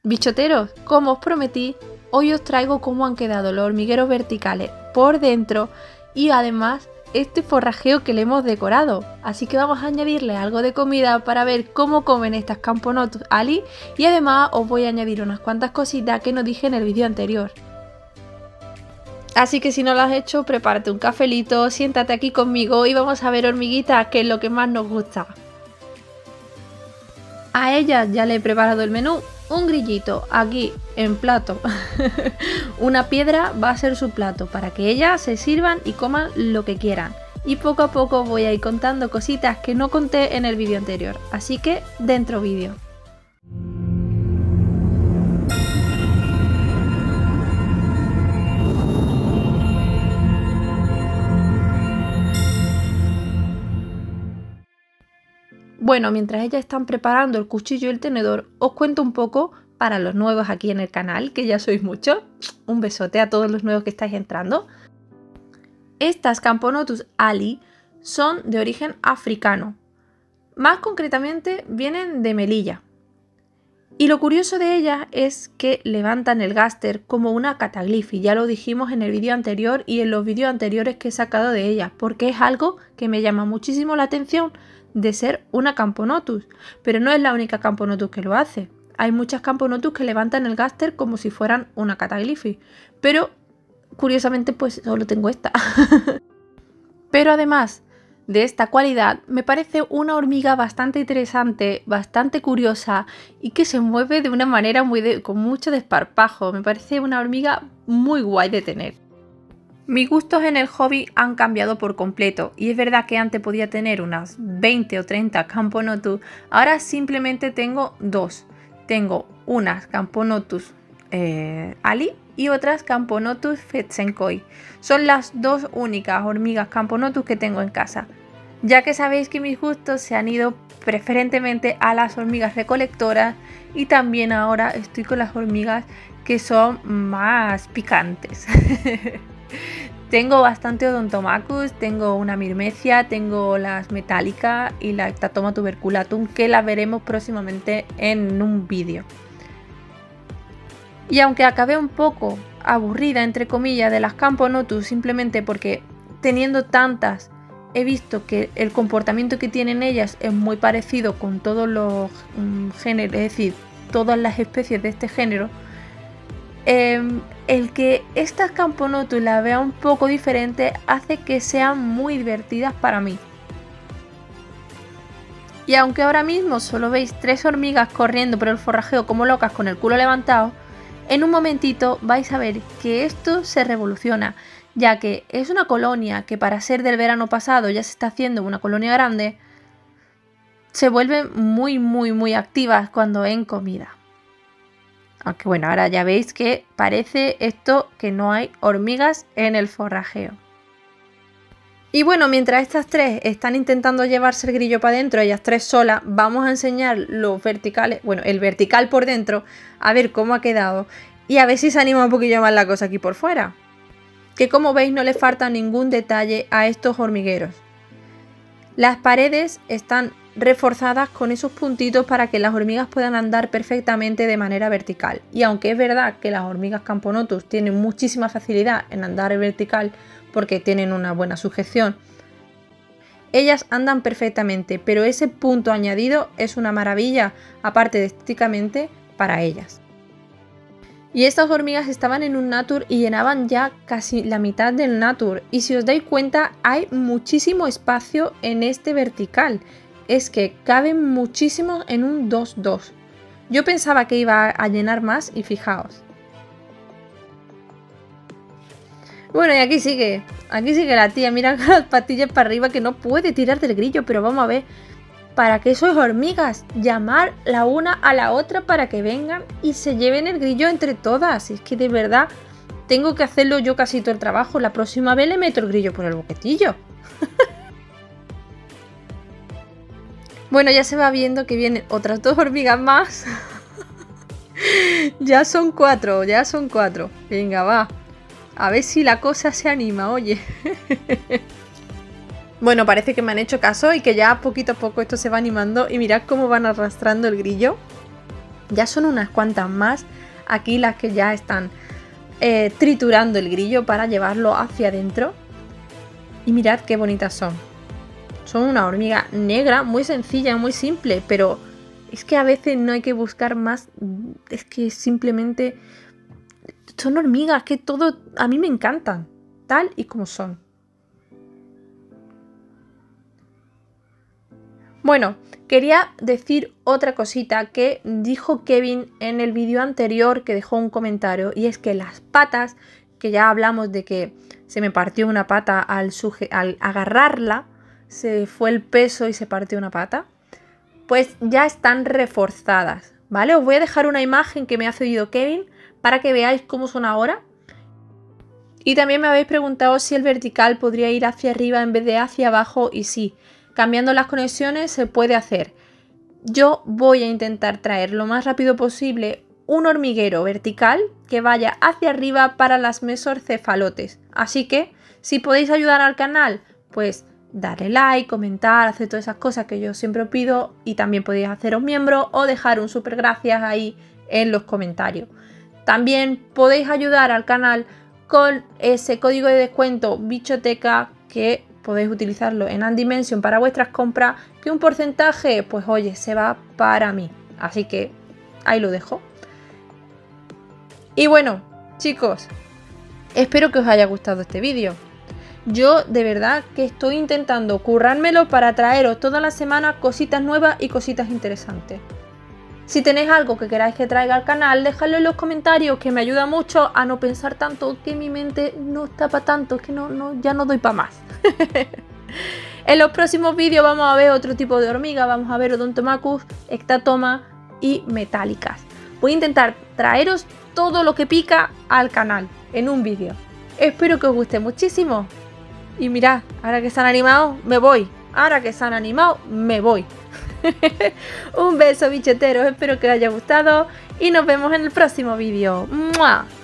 Bichoteros, como os prometí, hoy os traigo cómo han quedado los hormigueros verticales por dentro y además este forrajeo que le hemos decorado. Así que vamos a añadirle algo de comida para ver cómo comen estas Camponotus Ali y además os voy a añadir unas cuantas cositas que no dije en el vídeo anterior. Así que si no lo has hecho, prepárate un cafelito, siéntate aquí conmigo y vamos a ver hormiguitas, que es lo que más nos gusta. A ellas ya le he preparado el menú. Un grillito aquí en plato. Una piedra va a ser su plato para que ellas se sirvan y coman lo que quieran. Y poco a poco voy a ir contando cositas que no conté en el vídeo anterior. Así que dentro vídeo. Bueno, mientras ellas están preparando el cuchillo y el tenedor, os cuento un poco para los nuevos aquí en el canal, que ya sois muchos. Un besote a todos los nuevos que estáis entrando. Estas Camponotus Ali son de origen africano. Más concretamente vienen de Melilla. Y lo curioso de ellas es que levantan el gáster como una Cataglifi. Ya lo dijimos en el vídeo anterior y en los vídeos anteriores que he sacado de ellas, porque es algo que me llama muchísimo la atención de ser una Camponotus, pero no es la única Camponotus que lo hace. Hay muchas Camponotus que levantan el gáster como si fueran una Cataglifi, pero curiosamente pues solo tengo esta. Pero además de esta cualidad, me parece una hormiga bastante interesante, bastante curiosa y que se mueve de una manera con mucho desparpajo. Me parece una hormiga muy guay de tener. Mis gustos en el hobby han cambiado por completo y es verdad que antes podía tener unas 20 o 30 Camponotus, ahora simplemente tengo dos. Tengo unas Camponotus Ali y otras Camponotus Fetsenkoi. Son las dos únicas hormigas Camponotus que tengo en casa, ya que sabéis que mis gustos se han ido preferentemente a las hormigas recolectoras y también ahora estoy con las hormigas que son más picantes. Tengo bastante Odontomachus, tengo una Myrmecia, tengo las Metallica y la Hectatoma tuberculatum, que las veremos próximamente en un vídeo. Y aunque acabé un poco aburrida, entre comillas, de las Camponotus, simplemente porque teniendo tantas he visto que el comportamiento que tienen ellas es muy parecido con todos los géneros, es decir, todas las especies de este género, el que estas Camponotus la vea un poco diferente hace que sean muy divertidas para mí. Y aunque ahora mismo solo veis 3 hormigas corriendo por el forrajeo como locas con el culo levantado, en un momentito vais a ver que esto se revoluciona, ya que es una colonia que para ser del verano pasado ya se está haciendo una colonia grande, se vuelven muy activas cuando ven comida. Aunque bueno, ahora ya veis que parece esto que no hay hormigas en el forrajeo. Y bueno, mientras estas 3 están intentando llevarse el grillo para adentro, ellas 3 solas, vamos a enseñar los verticales, bueno, el vertical por dentro, a ver cómo ha quedado y a ver si se anima un poquillo más la cosa aquí por fuera. Que como veis no le falta ningún detalle a estos hormigueros. Las paredes están reforzadas con esos puntitos para que las hormigas puedan andar perfectamente de manera vertical. Y aunque es verdad que las hormigas Camponotus tienen muchísima facilidad en andar vertical porque tienen una buena sujeción, ellas andan perfectamente, pero ese punto añadido es una maravilla, aparte de estéticamente, para ellas. Y estas hormigas estaban en un nature y llenaban ya casi la mitad del nature. Y si os dais cuenta, hay muchísimo espacio en este vertical. Es que caben muchísimo en un 2-2. Yo pensaba que iba a llenar más y fijaos. Bueno, y aquí sigue la tía, mira con las patillas para arriba que no puede tirar del grillo, pero vamos a ver. ¿Para qué sois hormigas? Llamar la una a la otra para que vengan y se lleven el grillo entre todas. Es que de verdad tengo que hacerlo yo casi todo el trabajo. La próxima vez le meto el grillo por el boquetillo. Bueno, ya se va viendo que vienen otras 2 hormigas más. Ya son 4, ya son 4. Venga, va. A ver si la cosa se anima, oye. Bueno, parece que me han hecho caso y que ya poquito a poco esto se va animando. Y mirad cómo van arrastrando el grillo. Ya son unas cuantas más aquí las que ya están triturando el grillo para llevarlo hacia adentro. Y mirad qué bonitas son. Son una hormiga negra, muy sencilla, muy simple, pero es que a veces no hay que buscar más. Es que simplemente son hormigas que todo a mí me encantan, tal y como son. Bueno, quería decir otra cosita que dijo Kevin en el vídeo anterior, que dejó un comentario, y es que las patas, que ya hablamos de que se me partió una pata al agarrarla, se fue el peso y se partió una pata, pues ya están reforzadas, ¿vale? Os voy a dejar una imagen que me ha cedido Kevin para que veáis cómo son ahora. Y también me habéis preguntado si el vertical podría ir hacia arriba en vez de hacia abajo, y sí. Cambiando las conexiones se puede hacer. Yo voy a intentar traer lo más rápido posible un hormiguero vertical que vaya hacia arriba para las mesorcefalotes. Así que si podéis ayudar al canal, pues darle like, comentar, hacer todas esas cosas que yo siempre pido, y también podéis haceros miembro o dejar un súper gracias ahí en los comentarios. También podéis ayudar al canal con ese código de descuento Bichoteca, que podéis utilizarlo en Andimension para vuestras compras, que un porcentaje, pues oye, se va para mí. Así que ahí lo dejo. Y bueno, chicos, espero que os haya gustado este vídeo. Yo de verdad que estoy intentando currármelo para traeros todas las semanas cositas nuevas y cositas interesantes. Si tenéis algo que queráis que traiga al canal, dejadlo en los comentarios, que me ayuda mucho a no pensar tanto, que mi mente no está para tanto, que ya no doy para más. En los próximos vídeos vamos a ver otro tipo de hormiga, vamos a ver Odontomachus, Ectatoma y metálicas. Voy a intentar traeros todo lo que pica al canal en un vídeo. Espero que os guste muchísimo. Y mirad, ahora que se han animado, me voy. Ahora que se han animado, me voy. Un beso, bicheteros, espero que os haya gustado y nos vemos en el próximo vídeo. ¡Mua!